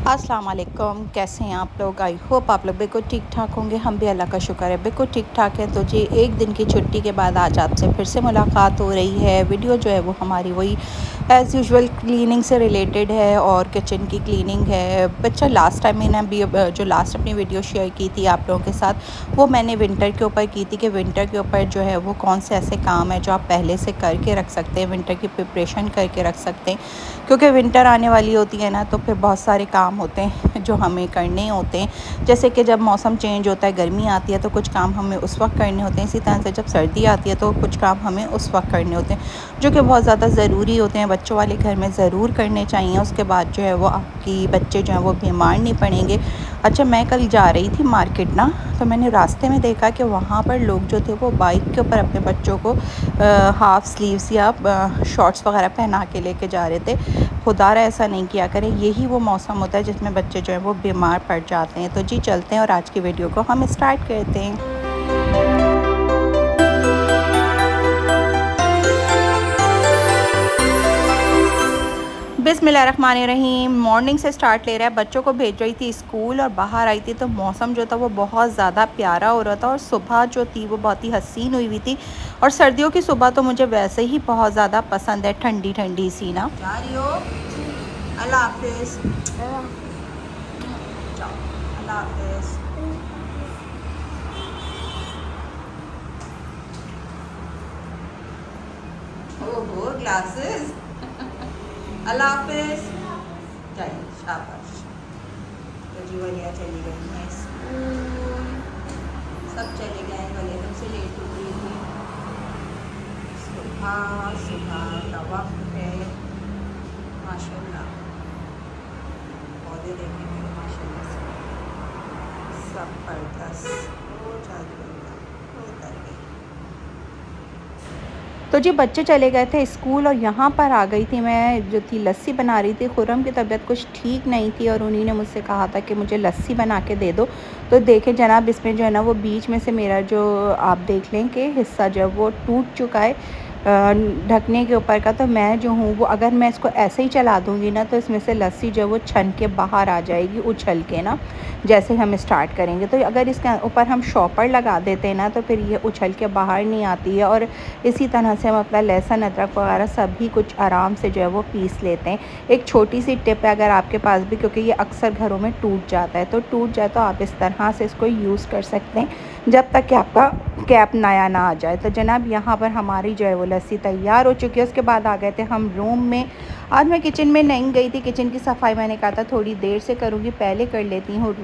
अस्सलाम वालेकुम, कैसे हैं आप लोग। आई होप आप लोग बिल्कुल ठीक ठाक होंगे। हम भी अल्लाह का शुक्र है बिल्कुल ठीक ठाक है। तो जी एक दिन की छुट्टी के बाद आज आपसे फिर से मुलाकात हो रही है। वीडियो जो है वो हमारी वही एज़ यूजुअल क्लीनिंग से रिलेटेड है और किचन की क्लीनिंग है। बच्चा लास्ट टाइम मैंने अभी जो लास्ट अपनी वीडियो शेयर की थी आप लोगों के साथ, वो मैंने विंटर के ऊपर की थी कि विंटर के ऊपर जो है वो कौन से ऐसे काम है जो आप पहले से करके रख सकते हैं, विंटर की प्रिपरेशन करके रख सकते हैं। क्योंकि विंटर आने वाली होती है ना, तो फिर बहुत सारे काम होते हैं जो हमें करने होते हैं। जैसे कि जब मौसम चेंज होता है, गर्मी आती है तो कुछ काम हमें उस वक्त करने होते हैं। इसी तरह से जब सर्दी आती है तो कुछ काम हमें उस वक्त करने होते हैं जो कि बहुत ज़्यादा ज़रूरी होते हैं, बच्चों वाले घर में ज़रूर करने चाहिए। उसके बाद जो है वो आपकी बच्चे जो हैं वो बीमार नहीं पड़ेंगे। अच्छा, मैं कल जा रही थी मार्केट ना, तो मैंने रास्ते में देखा कि वहाँ पर लोग जो थे वो बाइक के ऊपर अपने बच्चों को हाफ़ स्लीव्स या शॉर्ट्स वगैरह पहना के लेके जा रहे थे। खुदा रहा ऐसा नहीं किया करें, यही वो मौसम होता है जिसमें बच्चे जो हैं वो बीमार पड़ जाते हैं। तो जी चलते हैं और आज की वीडियो को हम स्टार्ट करते हैं। बिस्मिल्लाहिर्रहमानिर्रहीम। मॉर्निंग से स्टार्ट ले रहा है। बच्चों को भेज रही थी स्कूल और बाहर आई थी तो मौसम जो था वो बहुत ज़्यादा प्यारा हो रहा था और सुबह जो थी वो बहुत ही हसीन हुई थी। और सर्दियों की सुबह तो मुझे वैसे ही बहुत ज़्यादा पसंद है, ठंडी ठंडी सी ना। जा रही हो? अल्लाह हाफिज़। अल्लाह हाफिज़। ओहो ग्लासेस। अल्लाह हाफिज़। जाइए, शाबाश। तो जी वलिया चली गई हैं स्कूल, सब चले गए। वलिया से लेट हो गई थी। सुबह सुबह का वक्त है। माशाल्लाह पौधे देखने में माशाल्लाह से ज़बरदस्त हो जाती है। तो जी बच्चे चले गए थे स्कूल और यहाँ पर आ गई थी मैं, जो थी लस्सी बना रही थी। खुर्रम की तबीयत कुछ ठीक नहीं थी और उन्हीं ने मुझसे कहा था कि मुझे लस्सी बना के दे दो। तो देखें जनाब, इसमें जो है ना वो बीच में से मेरा जो आप देख लें कि हिस्सा जो वो टूट चुका है ढकने के ऊपर का। तो मैं जो हूँ वो अगर मैं इसको ऐसे ही चला दूँगी ना तो इसमें से लस्सी जो वो छन के बाहर आ जाएगी उछल के ना, जैसे हम स्टार्ट करेंगे। तो अगर इसके ऊपर हम शॉपर लगा देते हैं ना तो फिर ये उछल के बाहर नहीं आती है। और इसी तरह से हम अपना लहसुन अदरक वगैरह सभी कुछ आराम से जो है वो पीस लेते हैं। एक छोटी सी टिप है अगर आपके पास भी, क्योंकि ये अक्सर घरों में टूट जाता है, तो टूट जाए तो आप इस तरह से इसको यूज़ कर सकते हैं जब तक कि आपका कैप नया ना आ जाए। तो जनाब यहाँ पर हमारी जो है वो लस्सी तैयार हो चुकी है। उसके बाद आ गए थे हम रूम में। आज मैं किचन में नहीं गई थी, किचन की सफाई मैंने कहा था थोड़ी देर से करूँगी, पहले कर लेती हूँ।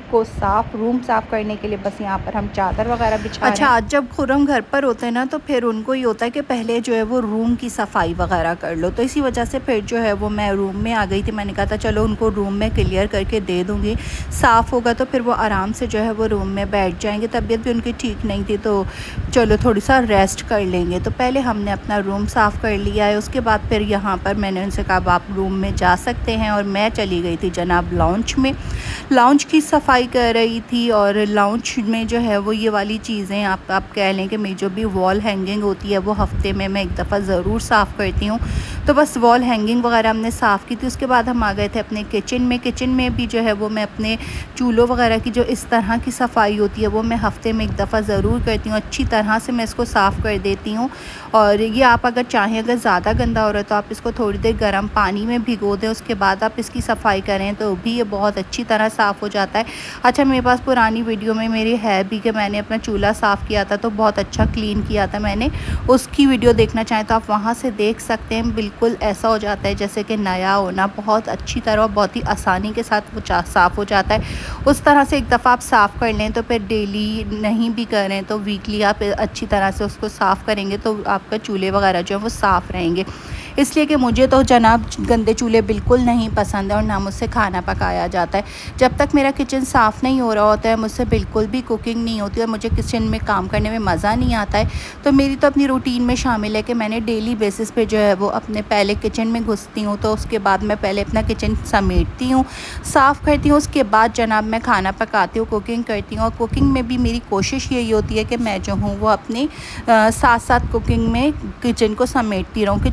रूम साफ़ करने के लिए बस यहाँ पर हम चादर वगैरह बिछा। अच्छा, आज जब खुर्रम घर पर होते हैं ना तो फिर उनको ही होता है कि पहले जो है वो रूम की सफाई वगैरह कर लो। तो इसी वजह से फिर जो है वो मैं रूम में आ गई थी। मैंने कहा था चलो उनको रूम में क्लियर करके दे दूँगी, साफ़ होगा तो फिर वो आराम से जो है वो रूम में बैठ जाएंगे। तबीयत भी उनकी ठीक नहीं थी तो चलो थोड़ी सा रेस्ट कर लेंगे। तो पहले हमने अपना रूम साफ़ कर लिया है। उसके बाद फिर यहाँ पर मैंने उनसे कहा आप रूम में जा सकते हैं और मैं चली गई थी जनाब लाउंज में। लाउंज की सफाई कर रही थी और लाउंज में जो है वो ये वाली चीज़ें आप कह लें कि मेरी जो भी वॉल हैंगिंग होती है वो हफ़्ते में मैं एक दफ़ा ज़रूर साफ़ करती हूँ। तो बस वॉल हैंगिंग वगैरह हमने साफ़ की थी। उसके बाद हम आ गए थे अपने किचन में। किचन में भी जो है वो मैं अपने चूल्हों वगैरह की जो इस तरह की सफाई होती है वो मैं हफ़्ते में एक दफ़ा ज़रूर करती हूँ। अच्छी तरह से मैं इसको साफ़ कर देती हूँ। और ये आप अगर चाहें, अगर ज़्यादा गंदा हो रहा है तो आप इसको थोड़ी देर गर्म पानी में भिगो दें, उसके बाद आप इसकी सफाई करें तो भी ये बहुत अच्छी तरह साफ़ हो जाता है। अच्छा, मेरे पास पुरानी वीडियो में मेरी है भी कि मैंने अपना चूल्हा साफ़ किया था तो बहुत अच्छा क्लीन किया था मैंने, उसकी वीडियो देखना चाहें तो आप वहाँ से देख सकते हैं। बिल्कुल ऐसा हो जाता है जैसे कि नया होना, बहुत अच्छी तरह बहुत ही आसानी के साथ वो साफ़ हो जाता है। उस तरह से एक दफ़ा आप साफ़ कर लें तो फिर डेली नहीं भी करें तो वीकली आप अच्छी तरह से उसको साफ़ करेंगे तो आपका चूल्हे वगैरह जो है वो साफ़ रहेंगे। इसलिए कि मुझे तो जनाब गंदे चूल्हे बिल्कुल नहीं पसंद है और ना मुझसे खाना पकाया जाता है। जब तक मेरा किचन साफ़ नहीं हो रहा होता है मुझसे बिल्कुल भी कुकिंग नहीं होती और मुझे किचन में काम करने में मज़ा नहीं आता है। तो मेरी तो अपनी रूटीन में शामिल है कि मैंने डेली बेसिस पे जो है वो अपने पहले किचन में घुसती हूँ तो उसके बाद मैं पहले अपना किचन समेटती हूँ, साफ़ करती हूँ। उसके बाद जनाब मैं खाना पकाती हूँ, कुकिंग करती हूँ। और कुकिंग में भी मेरी कोशिश यही होती है कि मैं जो हूँ वो अपने साथ साथ कुकिंग में किचन को समेटती रहूँ, किचन को साथ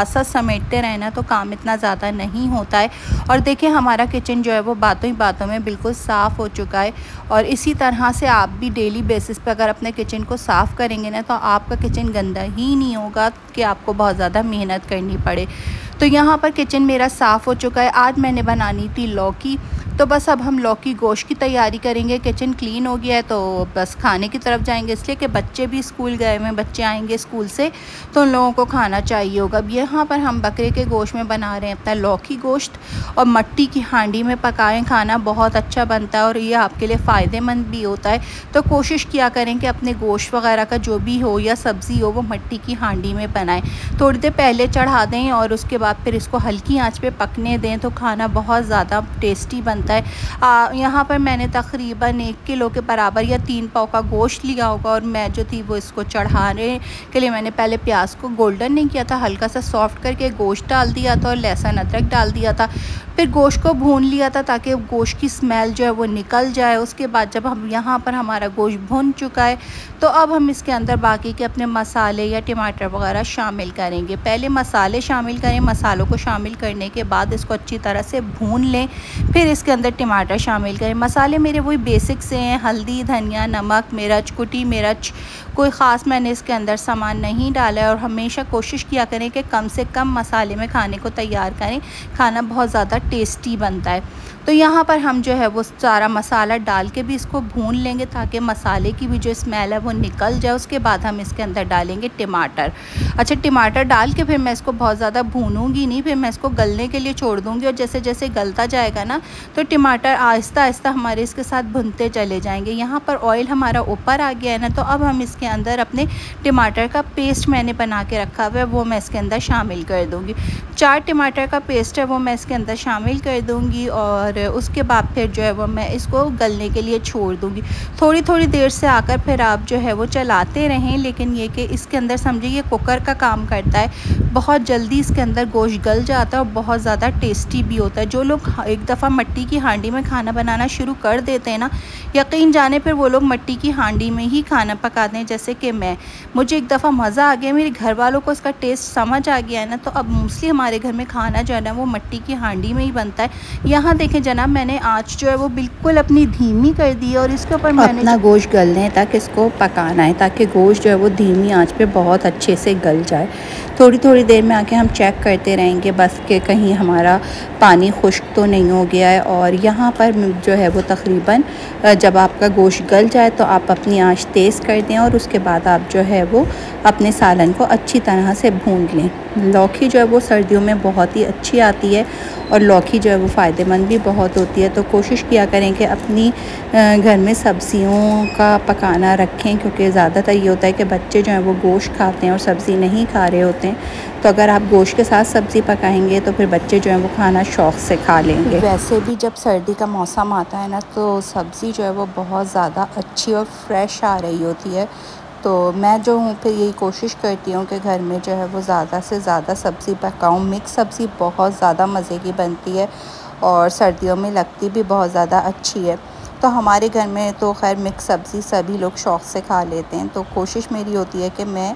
साथ समेटते रहें ना तो काम इतना ज़्यादा नहीं होता है। और देखिए हमारा किचन जो है वो बातों ही बातों में बिल्कुल साफ़ हो चुका है। और इसी तरह से आप भी डेली बेसिस पे अगर अपने किचन को साफ़ करेंगे ना तो आपका किचन गंदा ही नहीं होगा कि आपको बहुत ज़्यादा मेहनत करनी पड़े। तो यहाँ पर किचन मेरा साफ़ हो चुका है। आज मैंने बनानी थी लौकी, तो बस अब हम लौकी गोश्त की तैयारी करेंगे। किचन क्लीन हो गया है तो बस खाने की तरफ जाएंगे, इसलिए कि बच्चे भी स्कूल गए हुए हैं, बच्चे आएंगे स्कूल से तो उन लोगों को खाना चाहिए होगा। अब यहाँ पर हम बकरे के गोश्त में बना रहे हैं अपना लौकी गोश्त, और मिट्टी की हांडी में पकाएं खाना बहुत अच्छा बनता है और ये आपके लिए फ़ायदेमंद भी होता है। तो कोशिश किया करें कि अपने गोश्त वगैरह का जो भी हो या सब्ज़ी हो वो मिट्टी की हांडी में बनाएं। थोड़ी देर पहले चढ़ा दें और उसके बाद फिर इसको हल्की आंच पे पकने दें तो खाना बहुत ज़्यादा टेस्टी बनता है। यहाँ पर मैंने तकरीबन 1 किलो के बराबर या 3 पाव का गोश्त लिया होगा, और मैं जो थी वो इसको चढ़ाने के लिए मैंने पहले प्याज को गोल्डन नहीं किया था, हल्का सा सॉफ्ट करके गोश्त डाल दिया था और लहसुन अदरक डाल दिया था। फिर गोश्त को भून लिया था ताकि गोश्त की स्मेल जो है वो निकल जाए। उसके बाद जब हम यहाँ पर हमारा गोश्त भुन चुका है तो अब हम इसके अंदर बाकी के अपने मसाले या टमाटर वगैरह शामिल करेंगे। पहले मसाले शामिल करें, मसालों को शामिल करने के बाद इसको अच्छी तरह से भून लें, फिर इसके अंदर टमाटर शामिल करें। मसाले मेरे वही बेसिक से हैं, हल्दी, धनिया, नमक, मिर्च, कुटी मिर्च, कोई ख़ास मैंने इसके अंदर सामान नहीं डाला है। और हमेशा कोशिश किया करें कि कम से कम मसाले में खाने को तैयार करें, खाना बहुत ज़्यादा टेस्टी बनता है। तो यहाँ पर हम जो है वो सारा मसाला डाल के भी इसको भून लेंगे ताकि मसाले की भी जो स्मेल है वो निकल जाए। उसके बाद हम इसके अंदर डालेंगे टमाटर। अच्छा, टमाटर डाल के फिर मैं इसको बहुत ज़्यादा भूनूंगी नहीं, फिर मैं इसको गलने के लिए छोड़ दूँगी। और जैसे जैसे गलता जाएगा ना तो टमाटर आहिस्ता आहिस्ता हमारे इसके साथ भुनते चले जाएंगे। यहाँ पर ऑयल हमारा ऊपर आ गया है ना, तो अब हम इसके अंदर अपने टमाटर का पेस्ट मैंने बना के रखा हुआ है वो मैं इसके अंदर शामिल कर दूँगी। 4 टमाटर का पेस्ट है वो मैं इसके अंदर शामिल कर दूँगी, और उसके बाद फिर जो है वो मैं इसको गलने के लिए छोड़ दूँगी। थोड़ी थोड़ी देर से आकर फिर आप जो है वो चलाते रहें, लेकिन ये कि इसके अंदर समझिए ये कुकर का काम करता है, बहुत जल्दी इसके अंदर गोश्त गल जाता है और बहुत ज़्यादा टेस्टी भी होता है। जो लोग एक दफ़ा मिट्टी की हांडी में खाना बनाना शुरू कर देते हैं ना, यकीन जाने फिर वो लोग मिट्टी की हांडी में ही खाना पकाते हैं। जैसे कि मुझे एक दफ़ा मज़ा आ गया, मेरे घर वालों को इसका टेस्ट समझ आ गया है ना, तो अब मोस्टली हमारे घर में खाना जो है ना वो मिट्टी की हांडी में ही बनता है। यहाँ देखें जनाब, मैंने आँच जो है वो बिल्कुल अपनी धीमी कर दी है और इसके ऊपर मैंने अपना गोश्त गलने है ताकि इसको पकाना है, ताकि गोश्त जो है वो धीमी आँच पे बहुत अच्छे से गल जाए। थोड़ी थोड़ी देर में आके हम चेक करते रहेंगे बस कि कहीं हमारा पानी खुश्क तो नहीं हो गया है। और यहाँ पर जो है वो तकरीबन जब आपका गोश्त गल जाए तो आप अपनी आंच तेज़ कर दें और उसके बाद आप जो है वो अपने सालन को अच्छी तरह से भून लें। लौकी जो है वो सर्दियों में बहुत ही अच्छी आती है और लौकी जो है वो फ़ायदेमंद भी बहुत होती है। तो कोशिश किया करें कि अपनी घर में सब्ज़ियों का पकाना रखें, क्योंकि ज़्यादातर ये होता है कि बच्चे जो हैं वो गोश्त खाते हैं और सब्ज़ी नहीं खा रहे होते हैं। तो अगर आप गोश्त के साथ सब्ज़ी पकाएंगे तो फिर बच्चे जो हैं वो खाना शौक़ से खा लेंगे। वैसे भी जब सर्दी का मौसम आता है ना तो सब्ज़ी जो है वो बहुत ज़्यादा अच्छी और फ्रेश आ रही होती है। तो मैं जो हूँ फिर यही कोशिश करती हूँ कि घर में जो है वो ज़्यादा से ज़्यादा सब्ज़ी पकाऊँ। मिक्स सब्ज़ी बहुत ज़्यादा मज़े की बनती है और सर्दियों में लगती भी बहुत ज़्यादा अच्छी है। तो हमारे घर में तो खैर मिक्स सब्ज़ी सभी लोग शौक़ से खा लेते हैं। तो कोशिश मेरी होती है कि मैं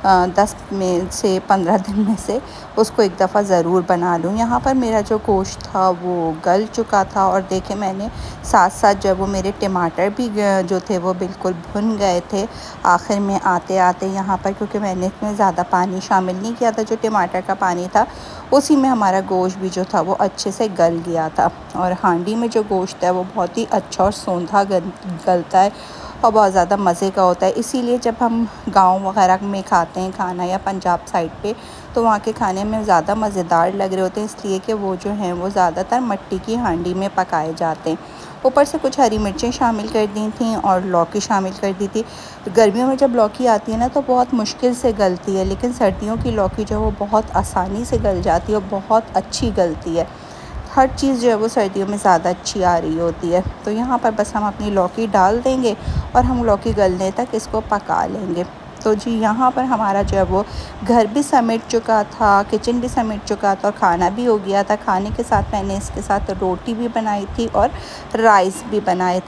10 में से 15 दिन में से उसको एक दफ़ा ज़रूर बना लूँ। यहाँ पर मेरा जो गोश्त था वो गल चुका था और देखे मैंने साथ साथ जब वो मेरे टमाटर भी जो थे वो बिल्कुल भुन गए थे आखिर में आते आते यहाँ पर, क्योंकि मैंने इसमें ज़्यादा पानी शामिल नहीं किया था। जो टमाटर का पानी था उसी में हमारा गोश्त भी जो था वो अच्छे से गल गया था। और हांडी में जो गोश्त है वो बहुत ही अच्छा और सौंधा गलता है और बहुत ज़्यादा मज़े का होता है। इसीलिए जब हम गांव वगैरह में खाते हैं खाना या पंजाब साइड पे तो वहाँ के खाने में ज़्यादा मज़ेदार लग रहे होते हैं, इसलिए कि वो जो हैं वो ज़्यादातर मिट्टी की हांडी में पकाए जाते हैं। ऊपर से कुछ हरी मिर्चें शामिल कर दी थी और लौकी शामिल कर दी थी। गर्मियों में जब लौकी आती है ना तो बहुत मुश्किल से गलती है, लेकिन सर्दियों की लौकी जो है वो बहुत आसानी से गल जाती है और बहुत अच्छी गलती है। हर चीज़ जो है वो सर्दियों में ज़्यादा अच्छी आ रही होती है। तो यहाँ पर बस हम अपनी लौकी डाल देंगे और हम लौकी गलने तक इसको पका लेंगे। तो जी यहाँ पर हमारा जो है वो घर भी समेट चुका था, किचन भी समेट चुका था और खाना भी हो गया था। खाने के साथ मैंने इसके साथ रोटी भी बनाई थी और राइस भी बनाए थे।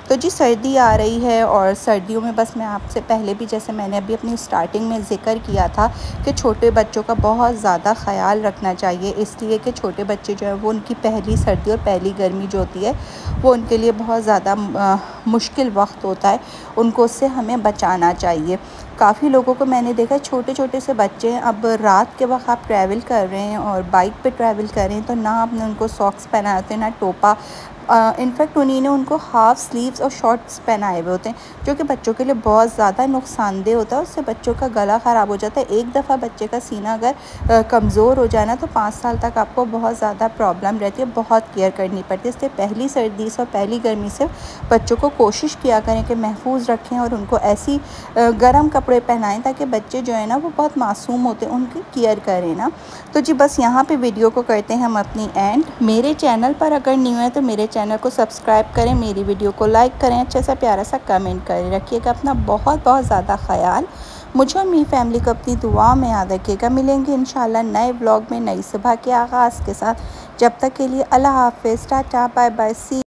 तो जी सर्दी आ रही है और सर्दियों में बस मैं आपसे पहले भी जैसे मैंने अभी अपनी स्टार्टिंग में ज़िक्र किया था कि छोटे बच्चों का बहुत ज़्यादा ख़याल रखना चाहिए, इसलिए कि छोटे बच्चे जो है वो उनकी पहली सर्दी और पहली गर्मी जो होती है वो उनके लिए बहुत ज़्यादा मुश्किल वक्त होता है, उनको उससे हमें बचाना चाहिए। काफ़ी लोगों को मैंने देखा है छोटे छोटे से बच्चे हैं, अब रात के वक्त आप ट्रैवल कर रहे हैं और बाइक पे ट्रैवल कर रहे हैं तो ना आपने उनको सॉक्स पहनाए होते हैं ना टोपा, इनफैक्ट उन्हीं ने उनको हाफ़ स्लीव्स और शॉर्ट्स पहनाए हुए होते हैं जो कि बच्चों के लिए बहुत ज़्यादा नुकसानदेह होता है, उससे बच्चों का गला ख़राब हो जाता है। एक दफ़ा बच्चे का सीना अगर कमज़ोर हो जाए ना तो 5 साल तक आपको बहुत ज़्यादा प्रॉब्लम रहती है, बहुत केयर करनी पड़ती है। इसलिए पहली सर्दी से और पहली गर्मी से बच्चों को कोशिश किया करें कि महफूज रखें और उनको ऐसी गर्म कपड़े पहनाएं ताकि बच्चे जो है ना वो बहुत मासूम होते हैं, उनकी केयर करें ना। तो जी बस यहाँ पे वीडियो को करते हैं हम अपनी एंड। मेरे चैनल पर अगर न्यू है तो मेरे चैनल को सब्सक्राइब करें, मेरी वीडियो को लाइक करें, अच्छा सा प्यारा सा कमेंट करें। रखिएगा अपना बहुत बहुत ज़्यादा ख्याल, मुझे और मेरी फैमिली को अपनी दुआ में याद रखिएगा। मिलेंगे इंशाल्लाह नए व्लॉग में नई सुबह के आगाज़ के साथ। जब तक के लिए अल्लाह हाफ़िज़, टाटा बाय बाय, सी।